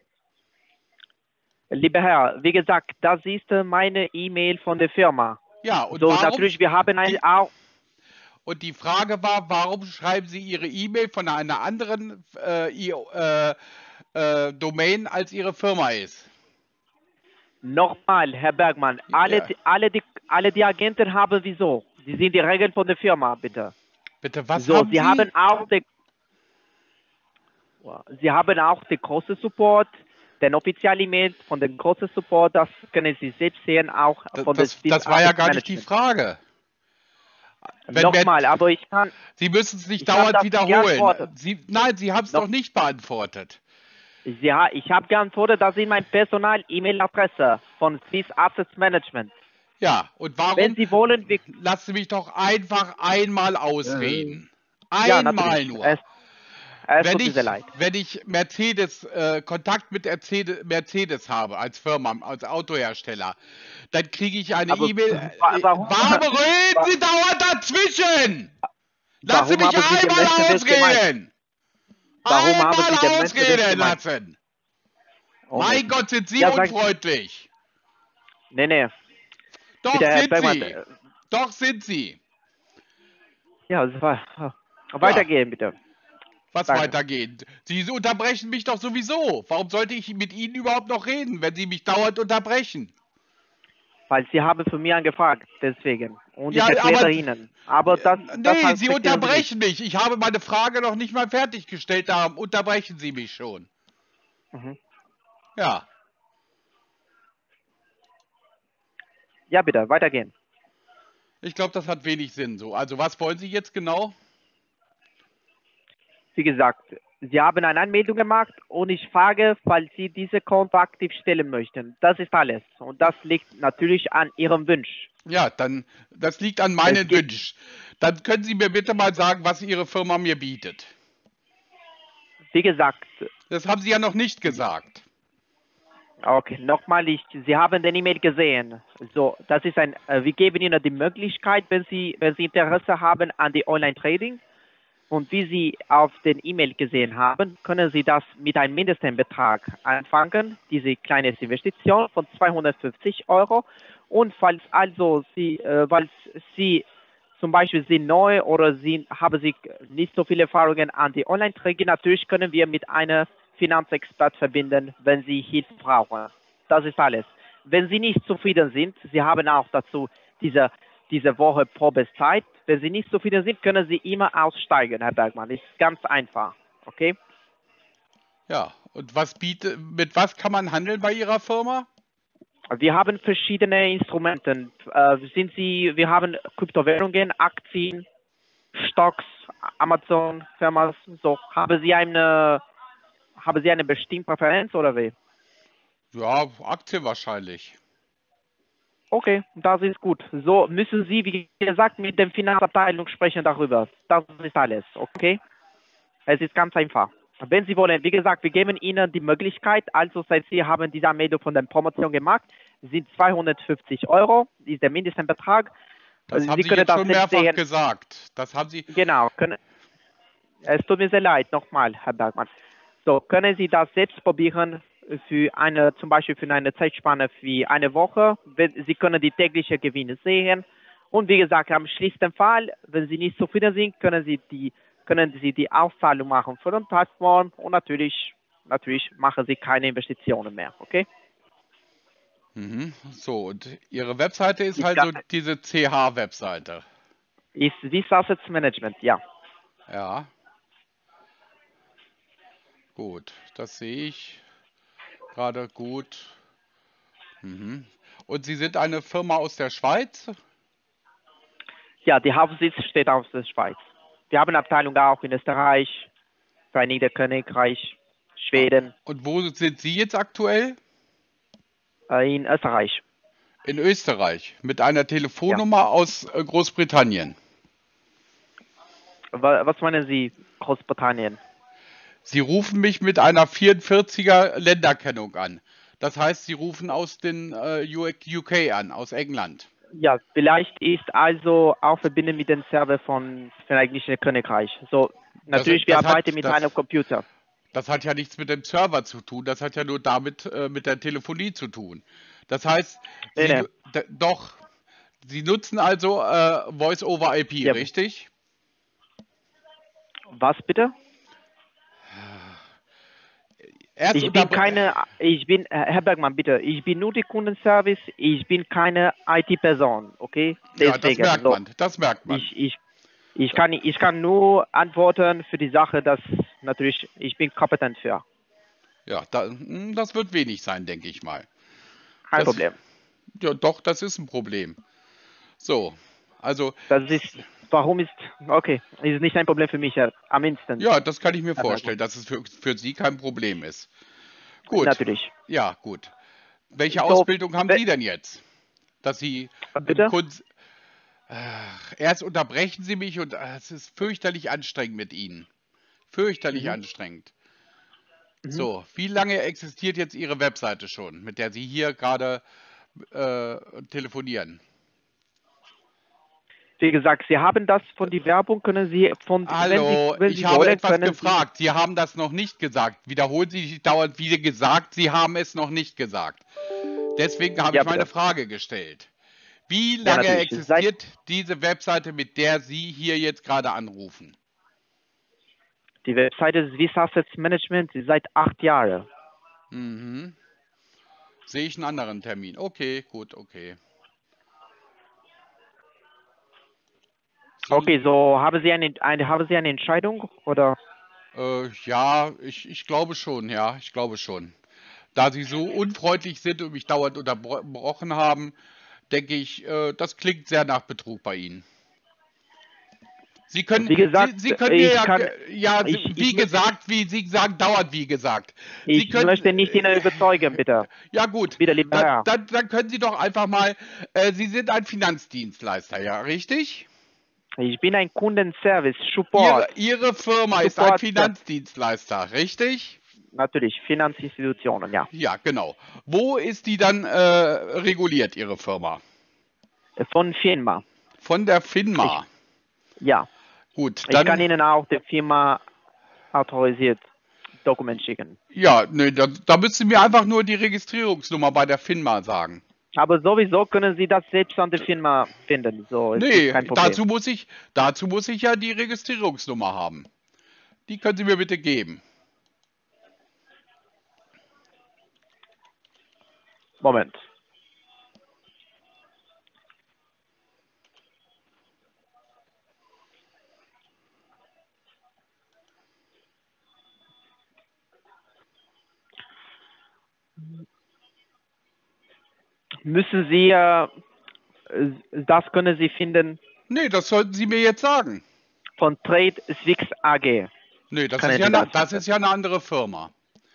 Lieber Herr, wie gesagt, das ist meine E-Mail von der Firma. Ja, und so, warum, natürlich, wir haben ein, die, auch... Und die Frage war, warum schreiben Sie Ihre E-Mail von einer anderen äh, äh, äh, Domain als Ihre Firma ist? Nochmal, Herr Bergmann, alle, ja. die, alle, die, alle die Agenten haben wieso? Die sind die Regeln von der Firma, bitte. Bitte, was so, haben Sie? Sie? Haben auch die, Sie haben auch den großen Support, den offiziellen E-Mail von dem großen Support, das können Sie selbst sehen, auch von das, der Das war ja gar nicht die Frage. Nochmal, aber ich kann... Sie müssen es nicht dauernd wiederholen. Sie, nein, Sie haben es noch nicht beantwortet. Sie, ich habe geantwortet, das ist mein Personal-E-Mail-Adresse von Swiss Assets Management. Ja, und warum? Wenn Sie wollen, wir lassen Sie mich doch einfach einmal ausreden. Ja, einmal ja, nur. Es, es wenn, ich, wenn ich Mercedes, äh, Kontakt mit Mercedes, Mercedes habe als Firma, als Autohersteller, dann kriege ich eine E-Mail. Äh, warum, warum reden Sie dauernd dazwischen? Lassen Sie mich einmal ausreden. Warum einmal haben Sie den ausreden lassen. Oh, mein Gott, sind Sie ja, unfreundlich. Nee, nee. Doch Bitte, sind Bergmann, Sie. Äh, Doch sind Sie. Ja, weitergehen, ja. bitte. Was Danke. weitergehen? Sie unterbrechen mich doch sowieso. Warum sollte ich mit Ihnen überhaupt noch reden, wenn Sie mich dauernd unterbrechen? Weil Sie haben von mir angefragt, deswegen. Und ja, ich erkläre aber, Ihnen. Aber das, nee, das Sie unterbrechen Sie mich. Ich habe meine Frage noch nicht mal fertiggestellt, darum unterbrechen Sie mich schon. Mhm. Ja. Ja, bitte, weitergehen. Ich glaube, das hat wenig Sinn so. Also, was wollen Sie jetzt genau? wie gesagt, Sie haben eine Anmeldung gemacht und ich frage, falls Sie diese Konto aktiv stellen möchten. Das ist alles. Und das liegt natürlich an Ihrem Wunsch. Ja, dann, das liegt an Es meinen gibt, Wünschen. Dann können Sie mir bitte mal sagen, was Ihre Firma mir bietet. wie gesagt, Das haben Sie ja noch nicht gesagt. okay, nochmal, ich, Sie haben den E-Mail gesehen. So, das ist ein, äh, wir geben Ihnen die Möglichkeit, wenn Sie, wenn Sie Interesse haben an die Online-Trading und wie Sie auf den E-Mail gesehen haben, können Sie das mit einem Mindestbetrag anfangen, diese kleine Investition von zweihundertfünfzig Euro. Und falls also Sie, äh, falls Sie zum Beispiel sind neu oder Sie haben Sie nicht so viele Erfahrungen an die Online-Trading, natürlich können wir mit einer Finanzexpert verbinden, wenn Sie Hilfe brauchen. Das ist alles. Wenn Sie nicht zufrieden sind, Sie haben auch dazu diese, diese Woche Probezeit. Wenn Sie nicht zufrieden sind, können Sie immer aussteigen, Herr Bergmann. Ist ganz einfach. Okay? Ja, und was bietet, mit was kann man handeln bei Ihrer Firma? Wir haben verschiedene Instrumente. Äh, sind Sie, wir haben Kryptowährungen, Aktien, Stocks, Amazon, Firmen. So, haben Sie eine, haben Sie eine bestimmte Präferenz oder wie? Ja, Aktien wahrscheinlich. Okay, das ist gut. So müssen Sie, wie gesagt, mit der Finanzabteilung sprechen darüber. Das ist alles, okay? Es ist ganz einfach. Wenn Sie wollen, wie gesagt, wir geben Ihnen die Möglichkeit, also seit Sie haben diese Anmeldung von der Promotion gemacht, sind zweihundertfünfzig Euro, ist der Mindestbetrag. Das Sie haben Sie können jetzt das schon selbst mehrfach sehen. gesagt. Das haben Sie. Genau, können, es tut mir sehr leid, nochmal, Herr Bergmann. So, können Sie das selbst probieren für eine, zum Beispiel für eine Zeitspanne wie eine Woche. Wenn- Sie können die täglichen Gewinne sehen. Und wie gesagt, am schlimmsten Fall, wenn Sie nicht zufrieden sind, können Sie die, können Sie die Auszahlung machen für den Plattform und natürlich, natürlich machen Sie keine Investitionen mehr, okay? Mhm. So, und Ihre Webseite ist Ist, halt ga- so diese C H-Webseite. ist Swiss Assets Management, ja. Ja, gut. Das sehe ich gerade gut. Mhm. Und Sie sind eine Firma aus der Schweiz? Ja, die Hauptsitz steht aus der Schweiz. Wir haben Abteilungen auch in Österreich, Vereinigtes Königreich, Schweden, Und wo sind Sie jetzt aktuell? äh, in Österreich. In Österreich. Mit einer Ja. Telefonnummer aus äh, Großbritannien. Wa- Was meinen Sie, Großbritannien? Sie rufen mich mit einer vierundvierziger Länderkennung an. Das heißt, Sie rufen aus den äh, U K an, aus England. Ja, vielleicht ist also auch verbunden mit dem Server von Vereinigtes Königreich. So, Das, natürlich, wir das, arbeiten hat, mit einem das, Computer. das hat ja nichts mit dem Server zu tun, das hat ja nur damit äh, mit der Telefonie zu tun. Das heißt, Nee, Sie nee. nu- d- doch, Sie nutzen also äh, Voice over I P, Ja. richtig? Was bitte? Erst Ich bin unterbre- keine, ich bin, Herr Bergmann, bitte, ich bin nur die Kundenservice, ich bin keine I T-Person, okay? Ja, das Deswegen, merkt so, man, das merkt man. ich, ich, ich kann, ich kann nur antworten für die Sache, dass natürlich, ich bin kompetent für. Ja, da, hm, das wird wenig sein, denke ich mal. Kein Das, Problem. ja, doch, das ist ein Problem. So, also, Das ist, warum ist, okay, ist nicht ein Problem für mich, Herr, am Instant. ja, das kann ich mir Herr vorstellen, dass es für, für Sie kein Problem ist. Gut, Natürlich. ja, gut. Welche So, Ausbildung haben we- Sie denn jetzt? Dass Sie im Bitte? Kunst... Ach, erst unterbrechen Sie mich und ah, es ist fürchterlich anstrengend mit Ihnen. Fürchterlich Mhm. anstrengend. Mhm. So, wie lange existiert jetzt Ihre Webseite schon, mit der Sie hier gerade äh, telefonieren? Wie gesagt, Sie haben das von der Werbung, können Sie, von, wenn Sie, Hallo, wenn ich Sie habe wollen, etwas können gefragt. Sie haben das noch nicht gesagt. Wiederholen Sie sich dauernd wieder gesagt, Sie haben es noch nicht gesagt. Deswegen Sie, habe ja ich meine bitte, Frage gestellt. Wie ja lange natürlich, seit, existiert diese Webseite, mit der Sie hier jetzt gerade anrufen? die Webseite Swiss Assets Management ist seit acht Jahren. Mhm. Sehe ich einen anderen Termin. Okay, gut, okay. Sie, Okay, so haben Sie eine, eine, haben Sie eine Entscheidung oder? äh, ja, ich, ich glaube schon, ja, ich glaube schon. Da Sie so unfreundlich sind und mich dauernd unterbrochen haben, denke ich, äh, das klingt sehr nach Betrug bei Ihnen. Sie können, Wie gesagt, Sie, Sie können mir ich ja, kann- ja, Sie, ich- wie ich- gesagt, wie Sie sagen, dauert wie gesagt. Sie Ich möchte nicht Ihnen überzeugen, bitte. Ja gut, Bitte, lieber dann, Herr. dann, dann können Sie doch einfach mal, äh, Sie sind ein Finanzdienstleister, ja, richtig? Ich bin ein Kundenservice, Support. Ihre, Ihre Firma ist ein Support, Finanzdienstleister, richtig? Natürlich, Finanzinstitutionen, ja. Ja, genau. Wo ist die dann äh, reguliert, Ihre Firma? Von Firma, Von der FINMA. ja. Gut, Ich kann dann, Ihnen auch die Firma autorisiert Dokument schicken. ja, ne, da, da müssen Sie mir einfach nur die Registrierungsnummer bei der FINMA sagen. Aber sowieso können Sie das selbst an der Firma finden. So, es Nee, ist kein Problem. dazu muss ich, dazu muss ich ja die Registrierungsnummer haben. Die können Sie mir bitte geben. Moment. Müssen Sie, äh, das können Sie finden Nee, das sollten Sie mir jetzt sagen. von Trade Swix A G. Nee, das Können ist, ja Sie eine, das das finden? ist ja eine andere Firma.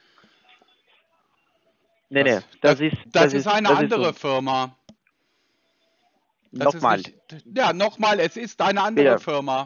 Nee, Das, nee, das, ist, das ist eine das andere Ist Firma. Das Nochmal, Ist nicht, ja, nochmal, es ist eine andere Bitte. Firma.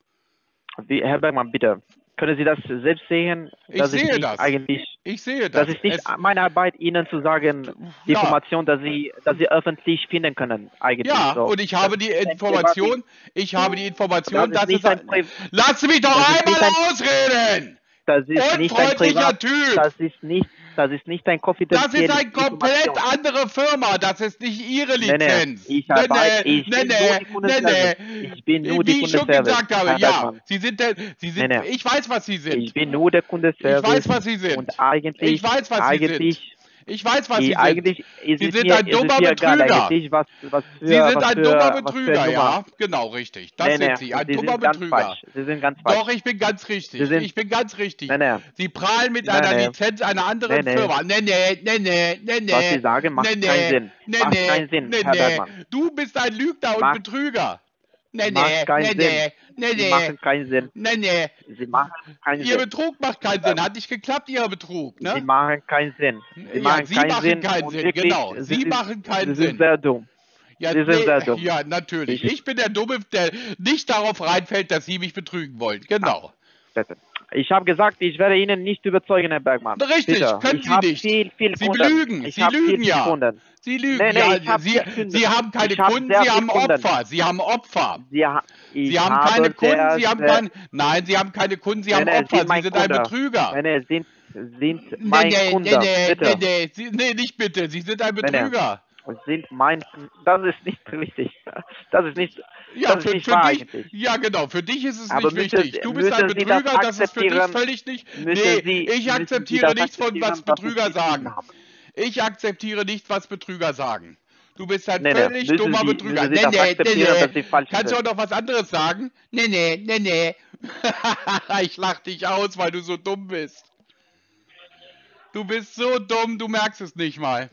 wie, Herr Bergmann, bitte. Können Sie das selbst sehen? Ich Das ist sehe nicht das. Eigentlich, Ich sehe das. das ist nicht Es, meine Arbeit, Ihnen zu sagen, die Ja. Information, dass Sie, dass Sie öffentlich finden können. Eigentlich. ja, so. und ich habe die Das ist ein Information, ich habe die Information, Das dass ist es... nicht ein Pri- Lass Sie mich doch das ist einmal nicht ein- ausreden! Das ist nicht ein Unfreundlicher Privat, Typ! Das ist nicht, das ist nicht ein Das konfidenzieller ist eine komplett andere Firma, das ist nicht Ihre Nee, nee, Lizenz. ich arbeite- ich bin nur die Kundenservice. Ich bin nur die Wie ich schon Kundenservice, gesagt habe, Herr ja, Bergmann. Sie sind der, Sie sind, Nee, nee. ich weiß, was Sie sind. Ich bin nur der Kundenservice. Ich weiß, was Sie sind. Und eigentlich, Ich weiß, was Sie eigentlich, sind. Ich weiß, was ich, Sie sind. eigentlich ist Sie es sind mir, ein ist es dummer mir egal, Betrüger. eigentlich, was, was für, Sie sind was ein für, dummer was für Betrüger, Nummer. ja, genau, richtig. Das nee, sind nee, Sie, ein Sie dummer sind ganz Betrüger. falsch. Sie sind ganz falsch. Doch, ich bin ganz richtig. Sie sind- ich bin ganz richtig. Nee, nee. Sie prahlen mit Nee, einer nee. Lizenz einer anderen Nee, nee. Firma. Nee, nee, nee, nee, nee, nee. Was Sie sagen, macht nee, keinen nee, Sinn. Nee, Macht nee, keinen Sinn, nee, Herr nee. Bergmann. Du bist ein Lügner und Macht- Betrüger. Nee, nee, Macht keinen nee, Sinn. nee, nee, Sie nee. machen keinen Sinn. Nee, nee. Sie machen keinen Ihr Sinn. Betrug macht keinen Sinn. Hat nicht geklappt, Ihr Betrug, Sie ne? machen keinen Sinn. Sie Ja, machen Sie keinen machen Sinn. keinen und Sinn, wirklich, genau. Sie sind- machen keinen Sie Sinn. sind sehr dumm. Ja, Sie sind nee, sehr dumm. ja, natürlich. Ich- Ich bin der Dumme, der nicht darauf reinfällt, dass Sie mich betrügen wollen. Genau. Bitte. Ich habe gesagt, ich werde Ihnen nicht überzeugen, Herr Bergmann. Richtig, Bitte. können ich Sie hab nicht. Viel, viel Sie Kunden. belügen, Ich Sie hab lügen viel, viel ja. Kunden. Sie lügen. Nee, nee, ja, ich hab Sie, viel Kunden. Sie haben keine Ich hab Kunden, sehr Sie viel haben Kunden. Opfer. Sie haben Opfer. Sie, ha ich Sie haben habe keine Kunden, sehr, Sie haben sehr, kein, nein, Sie haben keine Kunden, Sie Nee, haben nee, Opfer. sind mein Sie sind ein Kunde. Betrüger. Nee, nee, sind, sind Nee, mein nee, Kunde. nee, nee, Bitte. nee, nee, Sie, nee, nicht bitte. Sie sind ein Nee, nee. Betrüger. Sind mein, das ist nicht richtig. Das ist nicht, Ja, das ist für, nicht für wahr dich, eigentlich. ja genau, für dich ist es Aber nicht müssen wichtig. Sie- Du bist ein müssen Sie das Betrüger, das, ist für dich akzeptieren? völlig nicht. Müssen Nee, Sie- ich müssen Sie akzeptiere das nichts von was akzeptieren, was Betrüger ich geschrieben sagen. habe? Ich akzeptiere nichts, was Betrüger sagen. Du bist ein Nee, nee, völlig müssen dummer Sie- Betrüger. müssen Sie Nee, das nee, nee, akzeptieren, dass Sie nee. falsch Kannst du auch sind? noch was anderes sagen? Nee, nee, nee, nee. Ich lach dich aus, weil du so dumm bist. Du bist so dumm, du merkst es nicht mal.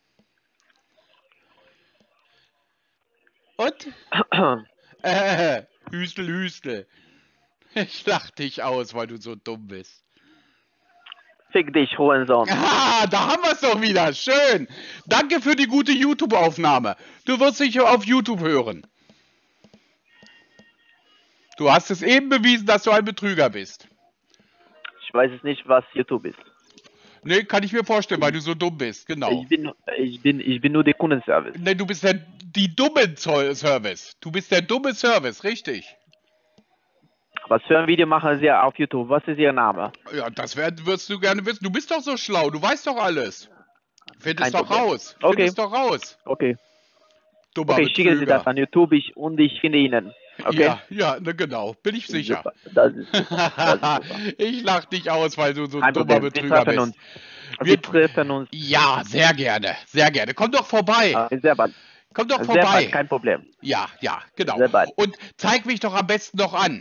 Und? Äh, Hüstel, Hüstel. Ich lach dich aus, weil du so dumm bist. Fick dich, Hurensohn. Ah, da haben wir es doch wieder. Schön. Danke für die gute YouTube-Aufnahme. Du wirst dich auf YouTube hören. Du hast es eben bewiesen, dass du ein Betrüger bist. Ich weiß es nicht, was YouTube ist. Nee, kann ich mir vorstellen, weil du so dumm bist. Genau. Ich bin, ich bin, ich bin nur der Kundenservice. Nee, du bist der, die dumme Zo- Service. Du bist der dumme Service, richtig. Was für ein Video machen Sie auf YouTube? Was ist Ihr Name? Ja, das werd, wirst du gerne wissen. Du bist doch so schlau, du weißt doch alles. Find es Kein doch Problem. raus. Find Okay. es doch raus. Okay. Dummer Okay, schicken Sie Betrüger. das an YouTube ich, und ich finde Ihnen. Okay? Ja, ja, ne, genau. Bin ich sicher. Super. Das ist super. Das ist super. Ich lach dich aus, weil du so ein Kein dummer Problem. Wir Betrüger treffen bist. uns. Wir- Wir treffen uns Ja, sehr gerne, sehr gerne. Komm doch vorbei. äh, sehr bald. Komm doch Sehr bald, vorbei. kein Problem. Ja, ja, genau. Sehr bald. Und zeig mich doch am besten noch an.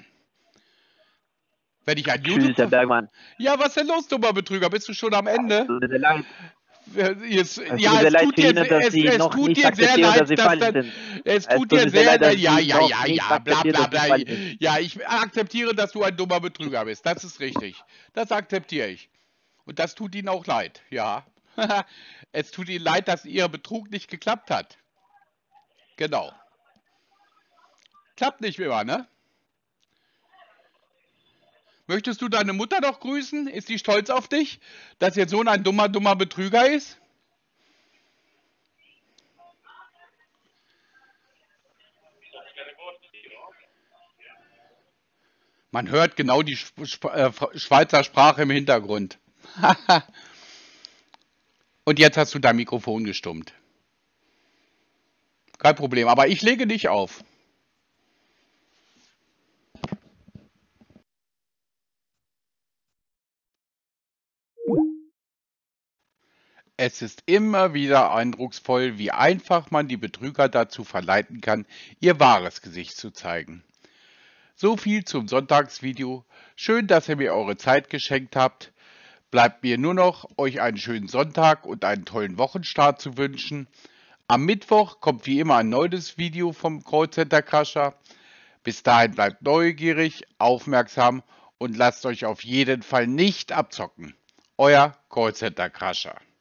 Wenn ich ein Tschüss, Herr YouTube... Bergmann. Ja, was ist denn los, dummer Betrüger? Bist du schon am Ende? Tut mir leid. Jetzt, Es ja, tut mir es leid tut für dir, Ihnen, dass es, Sie es noch tut nicht dir sehr akzeptieren, leid, dass Sie dass falsch dann, sind. es Es tut tut dir mir sehr sehr leid, dass leid, ja, Sie ja, noch ja, nicht ja, bla, akzeptieren, bla, dass Sie bla. falsch sind. Ja, ich akzeptiere, dass du ein dummer Betrüger bist. Das ist richtig. Das akzeptiere ich. Und das tut Ihnen auch leid, ja. Es tut Ihnen leid, dass Ihr Betrug nicht geklappt hat. Genau. Klappt nicht immer, ne? Möchtest du deine Mutter noch grüßen? Ist sie stolz auf dich, dass ihr Sohn ein dummer, dummer Betrüger ist? Man hört genau die Schweizer Sprache im Hintergrund. Und jetzt hast du dein Mikrofon gestummt. Kein Problem, aber ich lege nicht auf. Es ist immer wieder eindrucksvoll, wie einfach man die Betrüger dazu verleiten kann, ihr wahres Gesicht zu zeigen. So viel zum Sonntagsvideo. Schön, dass ihr mir eure Zeit geschenkt habt. Bleibt mir nur noch, euch einen schönen Sonntag und einen tollen Wochenstart zu wünschen. Am Mittwoch kommt wie immer ein neues Video vom Callcenter Crasher. Bis dahin bleibt neugierig, aufmerksam und lasst euch auf jeden Fall nicht abzocken. Euer Callcenter Crasher.